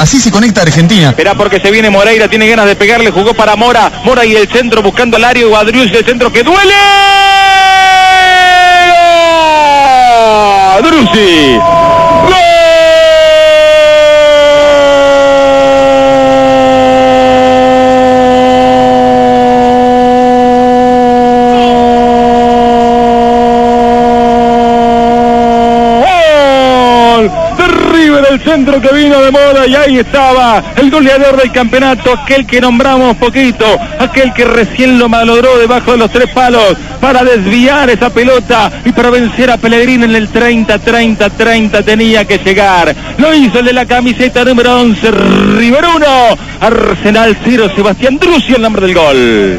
Así se conecta Argentina. Esperá porque se viene Moreira, tiene ganas de pegarle, jugó para Mora. Mora y el centro buscando al área. Guadrius y el centro que duele. Drusi. ¡Gol! El centro que vino de moda y ahí estaba el goleador del campeonato, aquel que nombramos poquito, aquel que recién lo malogró debajo de los 3 palos para desviar esa pelota y para vencer a Pellegrino en el 30-30-30 tenía que llegar. Lo hizo el de la camiseta número 11, River 1, Arsenal 0, Sebastián Drusi el nombre del gol.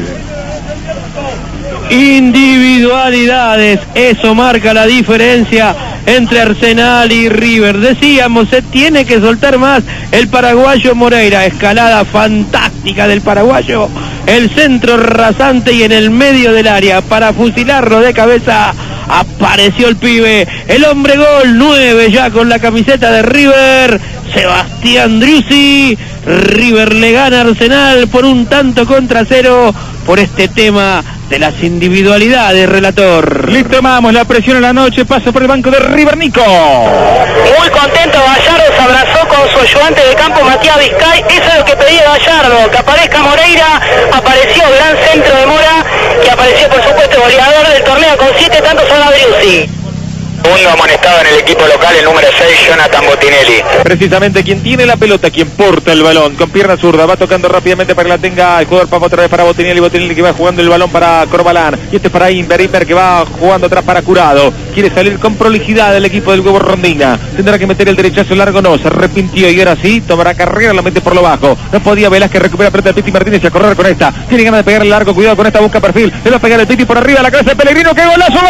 Individualidades, eso marca la diferencia entre Arsenal y River. Decíamos, se tiene que soltar más el paraguayo Moreira. Escalada fantástica del paraguayo, el centro rasante y en el medio del área para fusilarlo de cabeza apareció el pibe, el hombre gol 9 ya con la camiseta de River, Sebastián Drusi. River le gana a Arsenal por 1-0 por este tema de las individualidades, relator. Listo, vamos, la presión en la noche, paso por el banco de River, Nico. Muy contento Gallardo, se abrazó con su ayudante de campo Matías Vizcay, eso es lo que pedía Gallardo, que aparezca Moreira, apareció gran centro de Mora, que apareció por supuesto goleador del torneo con 7 tantos a Driussi. Segundo amonestado en el equipo local, el número 6, Jonathan Botinelli. Precisamente quien tiene la pelota, quien porta el balón, con pierna zurda, va tocando rápidamente para que la tenga el jugador Papa otra vez para Botinelli, Botinelli que va jugando el balón para Corbalán, y este es para Inver que va jugando atrás para Curado, quiere salir con prolijidad del equipo del huevo Rondina, tendrá que meter el derechazo largo, no, se arrepintió y ahora sí, tomará carrera, la mete por lo bajo, no podía Velázquez, recupera pelota de Piti Martínez y a correr con esta, tiene ganas de pegarle largo, cuidado con esta, busca perfil, le va a pegar el Piti por arriba, la cabeza de Pellegrino, ¡qué golazo! ¡Gol!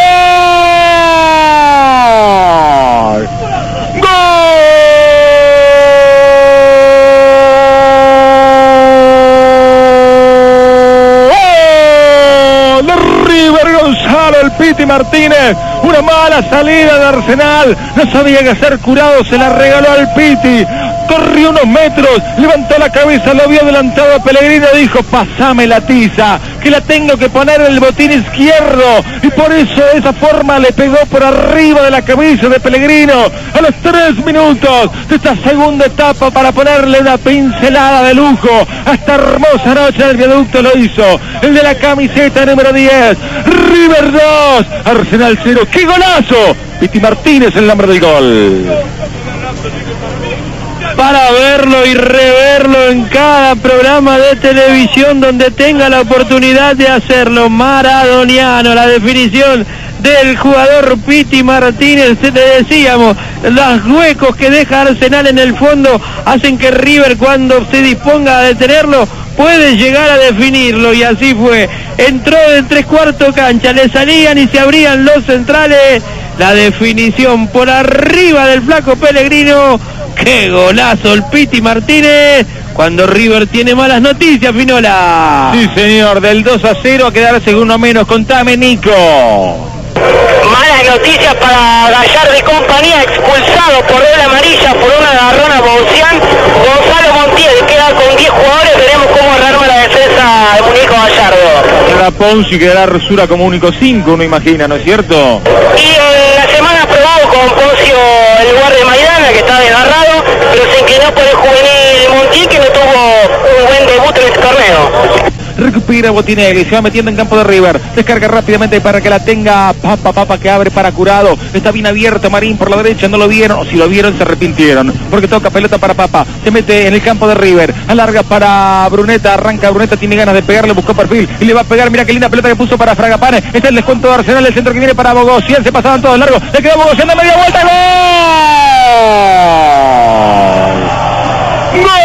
¡Gol! De River Gonzalo, el Piti Martínez. Una mala salida de Arsenal. No sabía qué hacer, Curado se la regaló al Piti. Corrió unos metros, levantó la cabeza, lo vio adelantado a Pellegrino, dijo, pasame la tiza, que la tengo que poner en el botín izquierdo, y por eso de esa forma le pegó por arriba de la cabeza de Pellegrino, a los 3 minutos de esta segunda etapa para ponerle una pincelada de lujo a esta hermosa noche del viaducto. Lo hizo el de la camiseta número 10, River 2, Arsenal 0, ¡qué golazo! Piti Martínez el nombre del gol. Para verlo y reverlo en cada programa de televisión donde tenga la oportunidad de hacerlo. Maradoniano, la definición del jugador Piti Martínez. Le decíamos, los huecos que deja Arsenal en el fondo hacen que River, cuando se disponga a detenerlo, puede llegar a definirlo, y así fue. Entró de 3/4 cancha, le salían y se abrían los centrales. La definición por arriba del flaco Pellegrino. ¡Qué golazo el Piti Martínez! Cuando River tiene malas noticias, Finola. Sí, señor, del 2-0 a quedarse uno menos. Contame, Nico. Malas noticias para Gallardo y compañía, expulsado por doble amarilla por una agarrón a Bocian. Gonzalo Montiel queda con 10 jugadores, veremos cómo arregla la defensa de Muñeco Gallardo. La Ponzi quedará Rosura como único 5, uno imagina, ¿no es cierto? Y la semana probado con Poncio el lugar de Maidana, que está desgarrado, pero se inclinó por el juvenil Montiel, que no tuvo un buen debut en este torneo. Recupera Botinelli, se va metiendo en campo de River, descarga rápidamente para que la tenga Papa que abre para Curado, está bien abierto Marín por la derecha, no lo vieron, o si lo vieron se arrepintieron, porque toca pelota para Papa, se mete en el campo de River, alarga para Bruneta, arranca Bruneta, tiene ganas de pegarle, buscó perfil, y le va a pegar, mira qué linda pelota que puso para Fragapane, está el descuento de Arsenal, el centro que viene para Bogosian, se pasaban todos largos, le quedó Bogosian de media vuelta, ¡gol! ¡Gol!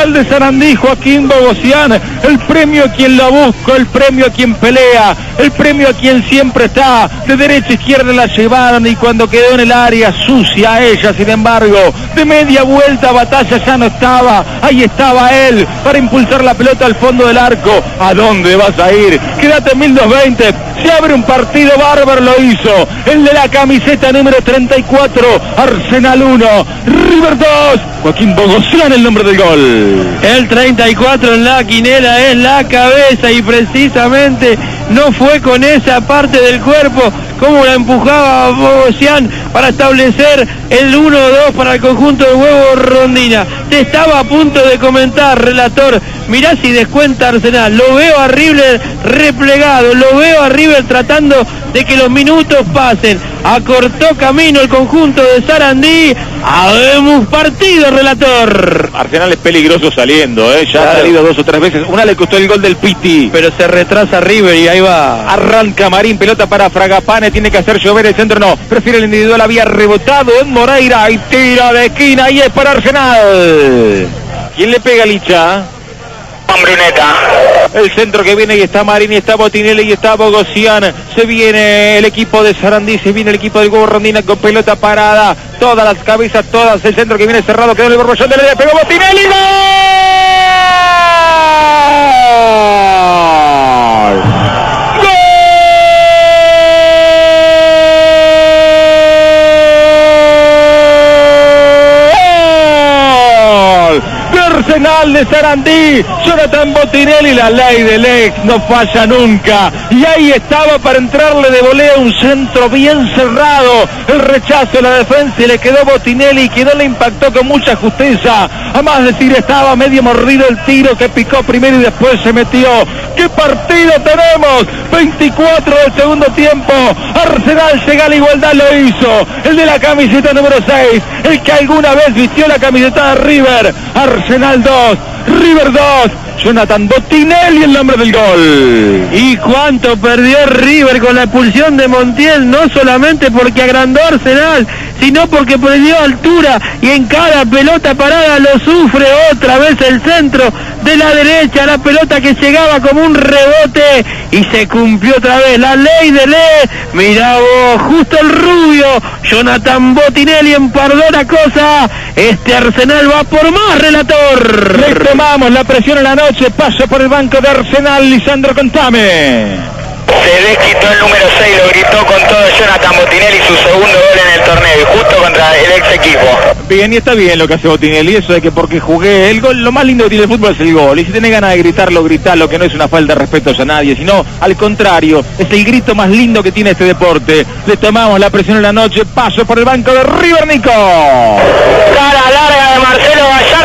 Arsenal de Sarandí, Joaquín Bogosian, el premio a quien lo busca, el premio a quien pelea, el premio a quien siempre está, de derecha a izquierda la llevaron y cuando quedó en el área sucia a ella, sin embargo, de media vuelta Batalla ya no estaba, ahí estaba él, para impulsar la pelota al fondo del arco. ¿A dónde vas a ir? Quédate en 1220, se abre un partido bárbaro, lo hizo, el de la camiseta número 34, Arsenal 1, River 2, Joaquín Bogosian el nombre del gol. El 34 en la quinela es la cabeza y precisamente no fue con esa parte del cuerpo como la empujaba Bogosian para establecer el 1-2 para el conjunto de Huevo Rondina. Te estaba a punto de comentar, relator, mirá si descuenta Arsenal, lo veo a River replegado, lo veo a River tratando de que los minutos pasen, acortó camino el conjunto de Sarandí, habemos partido, relator. Arsenal es peligroso saliendo, ya ha salido 2 o 3 veces, una le costó el gol del Piti, pero se retrasa River y ahí va. Arranca Marín, pelota para Fragapane, tiene que hacer llover el centro, no, prefiere el individual, había rebotado en Moreira y tira de esquina y es para Arsenal. ¿Quién le pega, Licha? Bruneta. El centro que viene y está Marín y está Botinelli y está Bogosian. Se viene el equipo de Sarandí, se viene el equipo del Huevo Rondina con pelota parada. Todas las cabezas, todas. El centro que viene cerrado, quedó en el borbollón de la pegó Botinelli. ¡Gol! Arsenal de Sarandí, Jonathan Botinelli, la ley del ex no falla nunca, y ahí estaba para entrarle de volea un centro bien cerrado, el rechazo de la defensa y le quedó Botinelli, que no le impactó con mucha justeza, a más decir estaba medio mordido el tiro que picó primero y después se metió. ¡Qué partido tenemos! 24 del segundo tiempo, Arsenal llega a la igualdad, lo hizo, el de la camiseta número 6, el que alguna vez vistió la camiseta de River. Arsenal 2, River 2, Jonathan Botinelli el nombre del gol. Y cuánto perdió River con la expulsión de Montiel, no solamente porque agrandó Arsenal, sino porque perdió altura y en cada pelota parada lo sufre otra vez el centro de la derecha, la pelota que llegaba como un rebote y se cumplió otra vez la ley de ley. Mirá vos, justo el rubio Jonathan Botinelli empardó la cosa. Este Arsenal va por más, relator. Le tomamos la presión en la noche, pasa por el banco de Arsenal, Lisandro, contame. Se desquitó el número 6, lo gritó con todo Jonathan Botinelli, su segundo gol en el torneo y justo contra el ex equipo. Bien, y está bien lo que hace Botinelli, eso de que porque jugué el gol, lo más lindo que tiene el fútbol es el gol, y si tenés ganas de gritarlo, gritalo, que no es una falta de respeto a nadie, sino al contrario, es el grito más lindo que tiene este deporte. Le tomamos la presión en la noche, paso por el banco de River, Nico. Cara larga de Marcelo Gallardo.